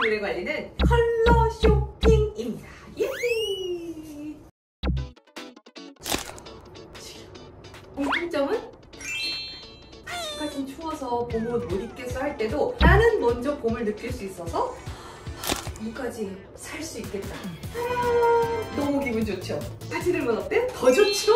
오늘의 관리는 컬러 쇼핑입니다. 예히! 공통점은 아직까진 추워서 봄옷 못 입겠어 할 때도 나는 먼저 봄을 느낄 수 있어서 봄까지 살 수 있겠다. 너무 기분 좋죠? 같이 들면 어때? 더 좋죠?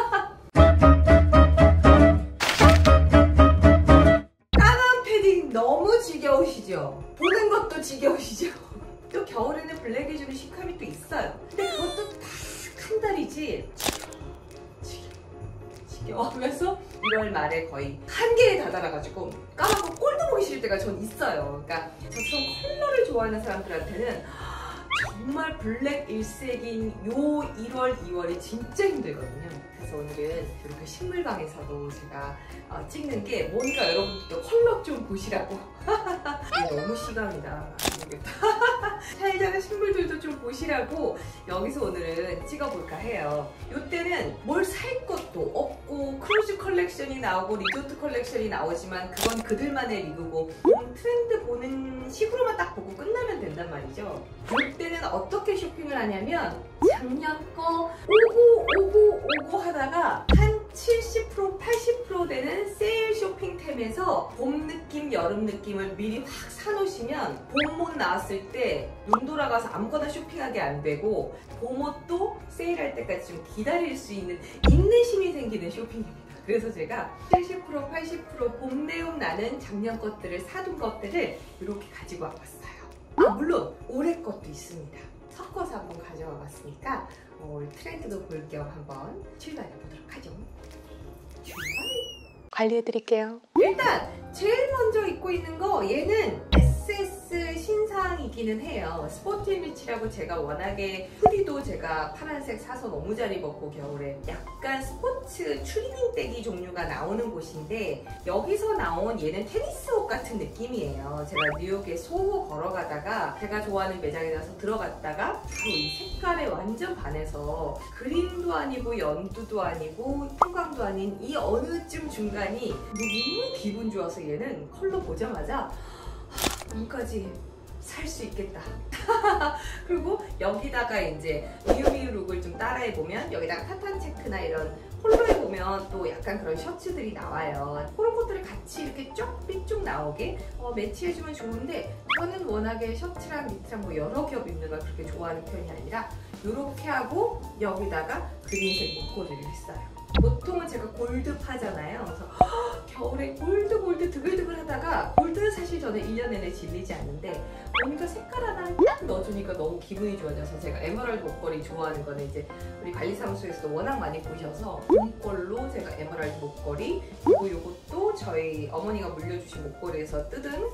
까만 패딩 너무 지겨우시죠? 보는 것도 지겨우시죠? 또 겨울에는 블랙이 주는 시크함이 또 있어요. 근데 그것도 딱 한 달이지. 지겨워하면서 1월 말에 거의 한계에 다다라가지고 까만 거 꼴도 보기 싫을 때가 전 있어요. 그러니까 저처럼 컬러를 좋아하는 사람들한테는 정말 블랙 일색인 요 1월, 2월이 진짜 힘들거든요. 그래서 오늘은 이렇게 식물방에서도 제가 찍는 게 뭔가 여러분들도 컬러 좀 보시라고. 너무 시감이다. 모르겠다. 잘 자란 식물들도 좀 보시라고 여기서 오늘은 찍어볼까 해요. 이때는 뭘 살 것도 없고 크루즈 컬렉션이 나오고 리조트 컬렉션이 나오지만 그건 그들만의 리그고 트렌드 보는 식으로만 딱 보고 끝나면 된단 말이죠. 이때는 어떻게 쇼핑을 하냐면 작년 거 오고 하다가 한 70%, 80% 되는 세일 쇼핑템에서 봄 느낌, 여름 느낌을 미리 확 사놓으시면 봄옷 나왔을 때 눈 돌아가서 아무거나 쇼핑하게 안 되고 봄옷도 세일할 때까지 좀 기다릴 수 있는 인내심이 생기는 쇼핑입니다. 그래서 제가 70%, 80% 봄 내용 나는 작년 것들을 사둔 것들을 이렇게 가지고 와봤어요. 물론 올해 것도 있습니다. 섞어서 한번 가져와 봤으니까 올 트렌드도 볼 겸 한번 출발해 보도록 하죠. 출발! 관리해 드릴게요. 일단 제일 먼저 입고 있는 거 얘는 SS 신상이기는 해요. 스포티니치라고 제가 워낙에 후디도 제가 파란색 사서 너무 잘 입었고 겨울에 약간 스포츠 추리닝 떼기 종류가 나오는 곳인데 여기서 나온 얘는 테니스 옷 같은 느낌이에요. 제가 뉴욕에 소호 걸어가다가 제가 좋아하는 매장에 가서 들어갔다가 바로 이 색깔에 완전 반해서 그린도 아니고 연두도 아니고 형광도 아닌 이 어느 쯤 중간이 너무 기분 좋아서 얘는 컬러 보자마자 봄까지 살 수 있겠다. 그리고 여기다가 이제 미우미우 룩을 좀 따라해보면 여기다가 타탄 체크나 이런 폴로에 보면 또 약간 그런 셔츠들이 나와요. 그런 것들을 같이 이렇게 쭉 삐쭉 나오게 매치해주면 좋은데 저는 워낙에 셔츠랑 니트랑 뭐 여러 겹 입는 걸 그렇게 좋아하는 편이 아니라 이렇게 하고 여기다가 그린색 목걸이를 했어요. 보통은 제가 골드 파잖아요. 그래서 겨울에 골드 드글드글 하다가 골드는 사실 저는 1년 내내 질리지 않는데 보니까 색깔 하나 딱 넣어주니까 너무 기분이 좋아져서 제가 에메랄드 목걸이 좋아하는 거는 이제 우리 관리사무소에서도 워낙 많이 보셔서 봄 걸로 제가 에메랄드 목걸이 그리고 이것도 저희 어머니가 물려주신 목걸이에서 뜯은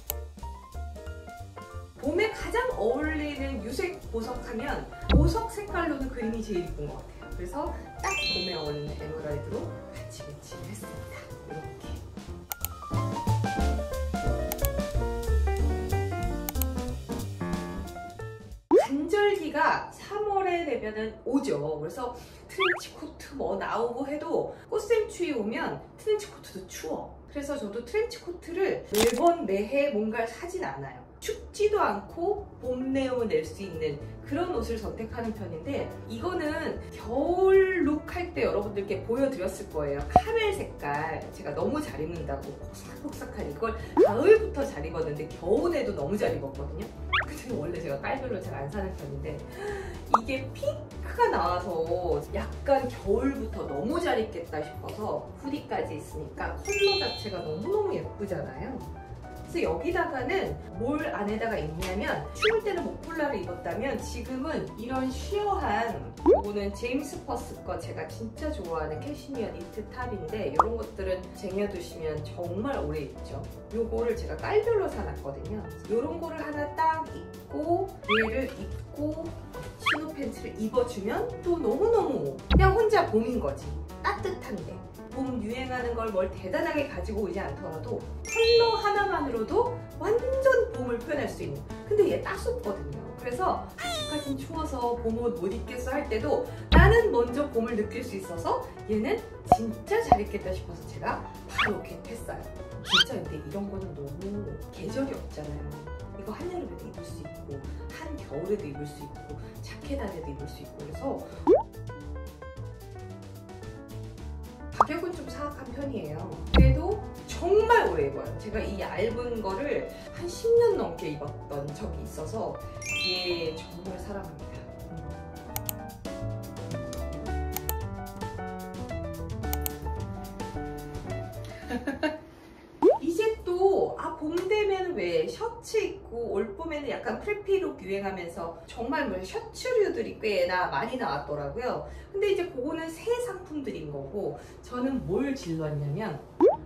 봄에 가장 어울리는 유색 보석하면 보석 색깔로는 그림이 제일 이쁜 것 같아요. 그래서 딱 봄에 어울리는 에메랄드로 같이 매치를 했습니다. 이렇게. 간절기가 3월에 되면은 오죠. 그래서 트렌치코트 뭐 나오고 해도 꽃샘추위 오면 트렌치코트도 추워. 그래서 저도 트렌치코트를 매번 매해 뭔가를 사진 않아요. 춥지도 않고 봄 내용을 낼 수 있는 그런 옷을 선택하는 편인데 이거는 겨울 룩 할 때 여러분들께 보여드렸을 거예요. 카멜 색깔 제가 너무 잘 입는다고 복삭복삭한 이걸 가을부터 잘 입었는데 겨울에도 너무 잘 입었거든요. 근데 원래 제가 깔별로 잘 안 사는 편인데 이게 핑크가 나와서 약간 겨울부터 너무 잘 입겠다 싶어서 후디까지 있으니까 컬러 자체가 너무너무 예쁘잖아요. 그래서 여기다가는 뭘 안에다가 입냐면 추울 때는 목폴라를 입었다면 지금은 이런 쉬어한 요거는 제임스 퍼스 거 제가 진짜 좋아하는 캐시미어 니트 탑인데 이런 것들은 쟁여두시면 정말 오래 입죠. 요거를 제가 깔별로 사놨거든요. 이런 거를 하나 딱 입고 얘를 입고 치노 팬츠를 입어주면 또 너무너무 그냥 혼자 봄인 거지. 따뜻한데 봄 유행하는 걸 뭘 대단하게 가지고 오지 않더라도 컬러 하나만으로도 완전 봄을 표현할 수 있는. 근데 얘 따숩거든요. 그래서 아직까진 추워서 봄옷 못 입겠어 할 때도 나는 먼저 봄을 느낄 수 있어서 얘는 진짜 잘 입겠다 싶어서 제가 바로 겟했어요. 진짜 근데 이런 거는 너무 계절이 없잖아요. 이거 한여름에도 입을 수 있고 한겨울에도 입을 수 있고 자켓 안에도 입을 수 있고 그래서 가격은 좀 사악한 편이에요. 그래도 정말 오래 입어요. 제가 이 얇은 거를 한 10년 넘게 입었던 적이 있어서 이게 정말 사랑합니다. 이제 또 봄 되면 왜 셔츠 입고 올 봄에는 약간 프레피룩 유행하면서 정말 뭐 셔츠류들이 꽤나 많이 나왔더라고요. 근데 이제 그거는 새 상품들인 거고 저는 뭘 질렀냐면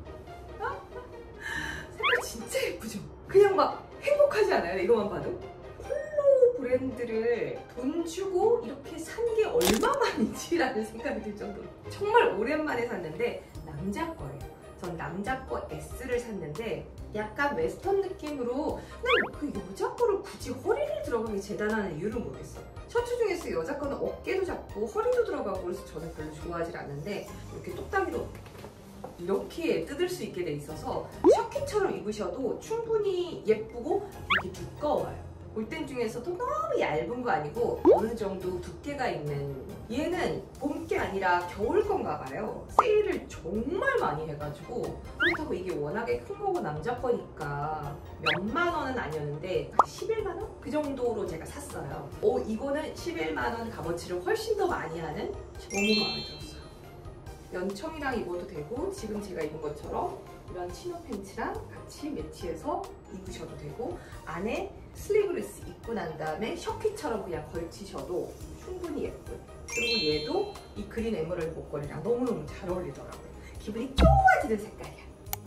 색깔 진짜 예쁘죠? 그냥 막 행복하지 않아요? 이거만 봐도? 폴로 브랜드를 돈 주고 이렇게 산 게 얼마만이지? 라는 생각이 들 정도로 정말 오랜만에 샀는데 남자 거예요. 전 남자 거 S를 샀는데 약간 웨스턴 느낌으로 그냥 그 여자 거를 굳이 허리를 들어가게 재단하는 이유를 모르겠어요. 셔츠 중에서 여자 거는 어깨도 잡고 허리도 들어가고 그래서 저는 별로 좋아하지 않는데 이렇게 똑딱이로 이렇게 뜯을 수 있게 돼 있어서 셔츠처럼 입으셔도 충분히 예쁘고 이게 두꺼워요. 볼땐 중에서도 너무 얇은 거 아니고 어느 정도 두께가 있는 얘는 봄게 아니라 겨울 건가 봐요. 세일을 정말 많이 해가지고 그렇다고 이게 워낙에 큰 거고 남자 거니까 몇만 원은 아니었는데 11만 원? 그 정도로 제가 샀어요. 이거는 11만 원 값어치를 훨씬 더 많이 하는 너무 마음에 들었어요. 연청이랑 입어도 되고 지금 제가 입은 것처럼 이런 치노 팬츠랑 같이 매치해서 입으셔도 되고 안에 슬리브레스 입고 난 다음에 셔츠처럼 그냥 걸치셔도 충분히 예쁜 그리고 얘도 이 그린 에메랄드 목걸이랑 너무너무 잘 어울리더라고요. 기분이 좋아지는 색깔이야.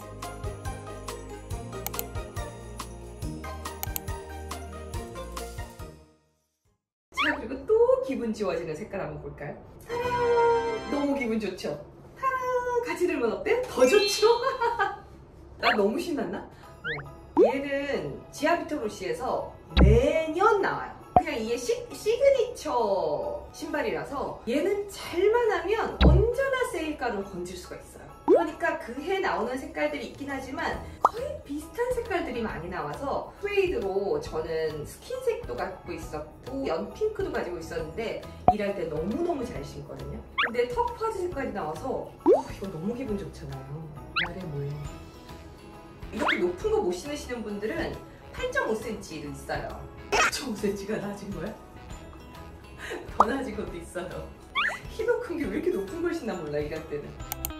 자 그리고 또 기분 좋아지는 색깔 한번 볼까요? 타란! 너무 기분 좋죠? 타란! 같이 들면 어때? 더 좋죠? 나 너무 신났나? 얘는 지아비토루시에서 매년 나와요. 그냥 이게 시그니처 신발이라서 얘는 잘만 하면 언제나 세일가로 건질 수가 있어요. 그러니까 그 해 나오는 색깔들이 있긴 하지만 거의 비슷한 색깔들이 많이 나와서 스웨이드로 저는 스킨색도 갖고 있었고 연핑크도 가지고 있었는데 일할 때 너무너무 잘 신거든요. 근데 터프화지색까지 나와서 이거 너무 기분 좋잖아요. 말해 뭐해. 이렇게 높은 거 못 신으시는 분들은 8.5cm도 있어요. 8.5cm가 낮은 거야? 더 낮은 것도 있어요. 키도 큰 게 왜 이렇게 높은 걸 신나 몰라 일할 때는.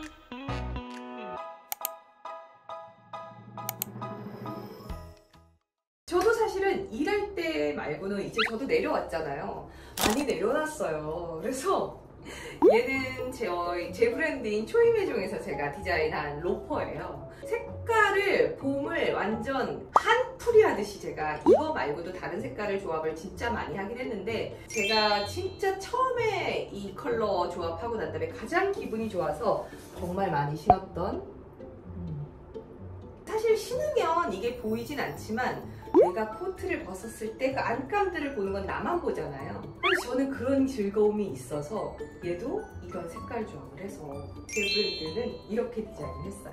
저도 사실은 일할 때 말고는 이제 저도 내려왔잖아요. 많이 내려놨어요. 그래서 얘는 제 브랜드인 초이메종에서 제가 디자인한 로퍼예요. 색깔을 봄을 완전 한풀이 하듯이 제가 이거 말고도 다른 색깔을 조합을 진짜 많이 하긴 했는데 제가 진짜 처음에 이 컬러 조합하고 난 다음에 가장 기분이 좋아서 정말 많이 신었던 사실 신으면 이게 보이진 않지만 내가 코트를 벗었을 때 그 안감들을 보는 건 나만 보잖아요. 그래서 저는 그런 즐거움이 있어서 얘도 이런 색깔 조합을 해서 제 브랜드는 이렇게 디자인을 했어요.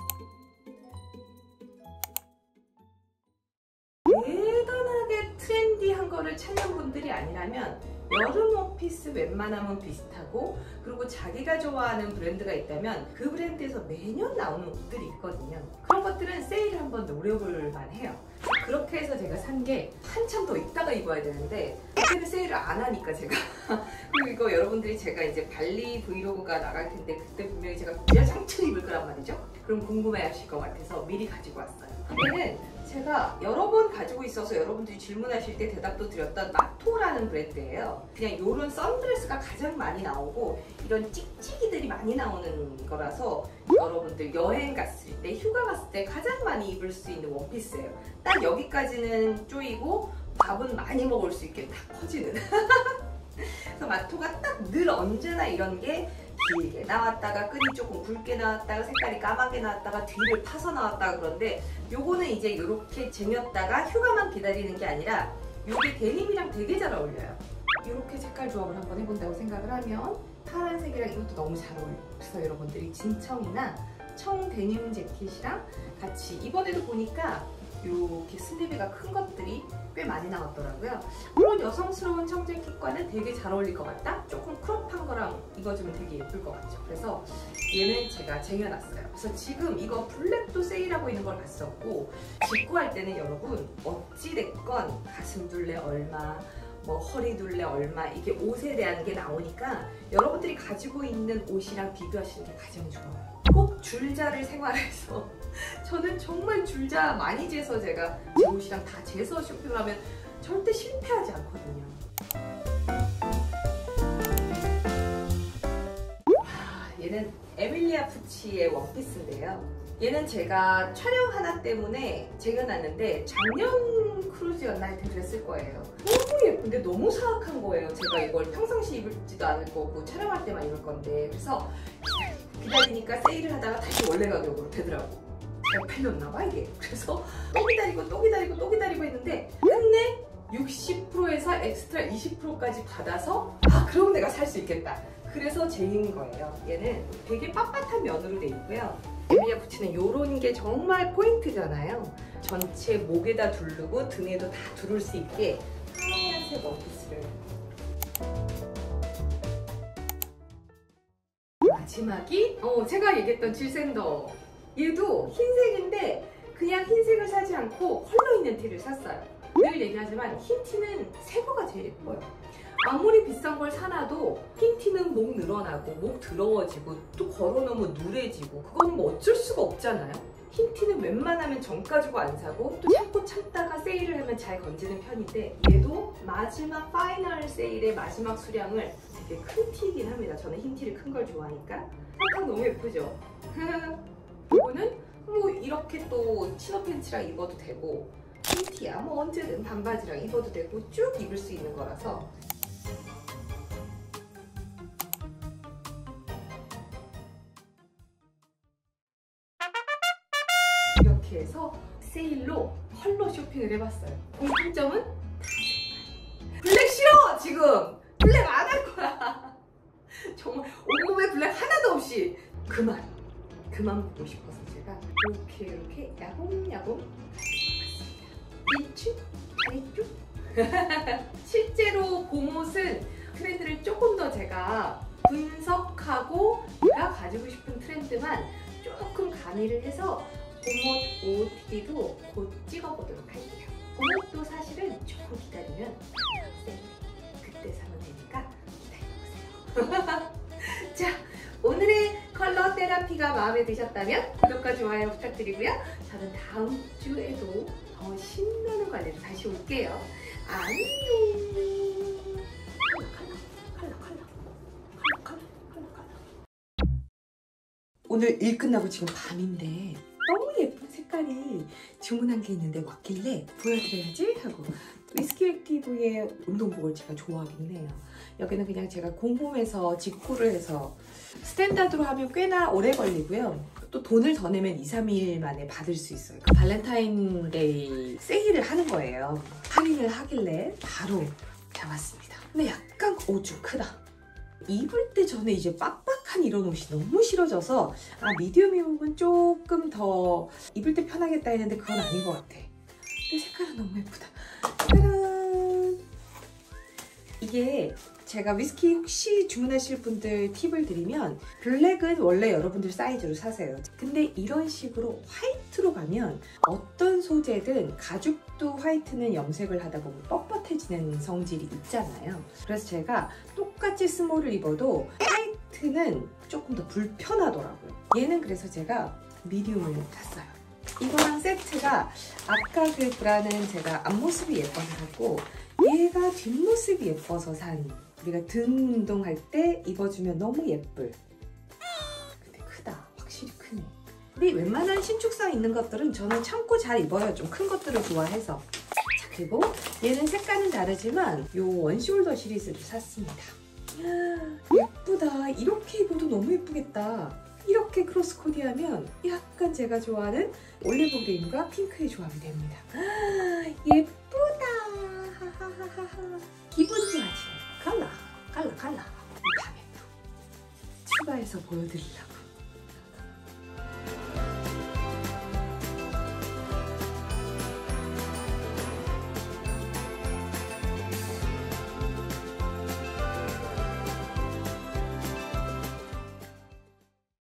대단하게 트렌디한 거를 찾는 분들이 아니라면 여름 원피스 웬만하면 비슷하고 그리고 자기가 좋아하는 브랜드가 있다면 그 브랜드에서 매년 나오는 옷들이 있거든요. 그런 것들은 세일을 한번 노려볼 만해요. 그렇게 해서 제가 산 게 한참 더 있다가 입어야 되는데 그때는 세일을 안 하니까 제가 그리고 이거 여러분들이 제가 이제 발리 브이로그가 나갈 텐데 그때 분명히 제가 야장창 입을 거란 말이죠. 그럼 궁금해 하실 것 같아서 미리 가지고 왔어요. 얘는 제가 여러 번 가지고 있어서 여러분들이 질문하실 때 대답도 드렸던 마토라는 브랜드예요. 그냥 이런 선드레스가 가장 많이 나오고 이런 찍찍이들이 많이 나오는 거라서 여러분들 여행 갔을 때 휴가 갔을 때 가장 많이 입을 수 있는 원피스예요. 딱 여기까지는 쪼이고 밥은 많이 먹을 수 있게 딱 커지는 그래서 마토가 딱 늘 언제나 이런 게 길게 나왔다가 끈이 조금 굵게 나왔다가 색깔이 까맣게 나왔다가 뒤를 파서 나왔다가 그런데 요거는 이제 이렇게 쟁였다가 휴가만 기다리는 게 아니라 요게 데님이랑 되게 잘 어울려요. 이렇게 색깔 조합을 한번 해본다고 생각을 하면 파란색이랑 이것도 너무 잘 어울려요. 그래서 여러분들이 진청이나 청 데님 재킷이랑 같이 이번에도 보니까 이렇게 슬리브가 큰 것들이 꽤 많이 나왔더라고요. 물론 여성스러운 청 재킷과는 되게 잘 어울릴 것 같다? 조금 크롭한 거랑 입어주면 되게 예쁠 것 같죠. 그래서 얘는 제가 쟁여놨어요. 그래서 지금 이거 블랙도 세일하고 있는 걸 봤었고, 직구할 때는 여러분 어찌됐건 가슴 둘레 얼마, 뭐 허리 둘레 얼마, 이게 옷에 대한 게 나오니까 여러분들이 가지고 있는 옷이랑 비교하시는 게 가장 좋아요. 꼭 줄자를 생활해서 저는 정말 줄자 많이 재서 제가 제 옷이랑 다 재서 쇼핑을 하면 절대 실패하지 않거든요. 얘는 에밀리아 푸치의 원피스인데요. 얘는 제가 촬영 하나 때문에 쟁여놨는데 작년 크루즈였나 하여튼 그랬을 거예요. 너무 예쁜데 너무 사악한 거예요. 제가 이걸 평상시 입을지도 않을 거고 촬영할 때만 입을 건데, 그래서 기다리니까 세일을 하다가 다시 원래 가격으로 되더라고. 잘 팔렸나봐 이게. 그래서 또 기다리고 또 기다리고 또 기다리고 했는데 끝내 60%에서 엑스트라 20%까지 받아서 그럼 내가 살 수 있겠다. 그래서 쟁인 거예요. 얘는 되게 빳빳한 면으로 돼 있고요. 에밀리아 푸치는 이런 게 정말 포인트잖아요. 전체 목에다 두르고 등에도 다 두를 수 있게 하얀색 원피스를. 마지막이 제가 얘기했던 질샌더. 얘도 흰색인데 그냥 흰색을 사지 않고 컬러 있는 티를 샀어요. 늘 얘기하지만 흰 티는 새거가 제일 예뻐요. 아무리 비싼 걸 사놔도 흰 티는 목 늘어나고 목 더러워지고 또 걸어놓으면 누래지고 그거는 뭐 어쩔 수가 없잖아요. 흰 티는 웬만하면 정가 주고 안 사고 또 참고 참다가 세일을 하면 잘 건지는 편인데, 얘도 마지막 파이널 세일의 마지막 수량을 되게 큰 티이긴 합니다. 저는 흰 티를 큰 걸 좋아하니까. 항상 너무 예쁘죠? 이거는 뭐 이렇게 또 치노 팬츠랑 입어도 되고, 흰 티야 뭐 언제든 반바지랑 입어도 되고 쭉 입을 수 있는 거라서. 이렇게 해서 세일로 컬러 쇼핑을 해봤어요. 공통점은 다 색깔. 블랙 싫어! 지금! 블랙 안 할 거야! 정말 온몸에 블랙 하나도 없이 그만 보고 싶어서 제가 이렇게 야곱야곱 가지고 왔습니다. 일주? 실제로 봄옷은 트렌드를 조금 더 제가 분석하고 내가 가지고 싶은 트렌드만 조금 가미를 해서 봄옷 OOTD도 곧 찍어보도록 할게요. 봄옷도 사실은 조금 기다리면 그때 사면 되니까 기다려보세요. 자, 오늘의 컬러 테라피가 마음에 드셨다면 구독과 좋아요 부탁드리고요. 저는 다음 주에도 더 신나는 관리로 다시 올게요. 안녕. 오늘 일 끝나고 지금 밤인데 너무 예쁜 색깔이 주문한 게 있는데 왔길래 보여드려야지 하고 위스키 액티브의 운동복을 제가 좋아하긴 해요. 여기는 그냥 제가 공홈에서 직구를 해서 스탠다드로 하면 꽤나 오래 걸리고요. 또 돈을 더 내면 2, 3일 만에 받을 수 있어요. 발렌타인데이 세일을 하는 거예요. 할인을 하길래 바로 잡았습니다. 근데 약간 좀 크다. 입을 때 저는 이제 빡빡한 이런 옷이 너무 싫어져서 미디엄 입으면 조금 더 입을 때 편하겠다 했는데 그건 아닌 것 같아. 근데 색깔은 너무 예쁘다. 짜란! 이게 제가 위스키 혹시 주문하실 분들 팁을 드리면 블랙은 원래 여러분들 사이즈로 사세요. 근데 이런 식으로 화이트로 가면 어떤 소재든 가죽도 화이트는 염색을 하다 보면 뻣뻣해지는 성질이 있잖아요. 그래서 제가 똑같이 스몰을 입어도 화이트는 조금 더 불편하더라고요. 얘는 그래서 제가 미디움을 샀어요. 이거랑 세트가 아까 그 브라는 제가 앞모습이 예뻐서 샀고 얘가 뒷모습이 예뻐서 산, 우리가 등 운동할 때 입어주면 너무 예쁠. 근데 크다. 확실히 크네. 근데 웬만한 신축성 있는 것들은 저는 참고 잘 입어요. 좀 큰 것들을 좋아해서. 자, 그리고 얘는 색깔은 다르지만 요 원숄더 시리즈를 샀습니다. 예쁘다. 이렇게 입어도 너무 예쁘겠다. 이렇게 크로스 코디하면 약간 제가 좋아하는 올리브 그린과 핑크의 조합이 됩니다. 예쁘다. 기분 좋아지네. 갈라. 이 밤에 또 추가해서 보여드리려고.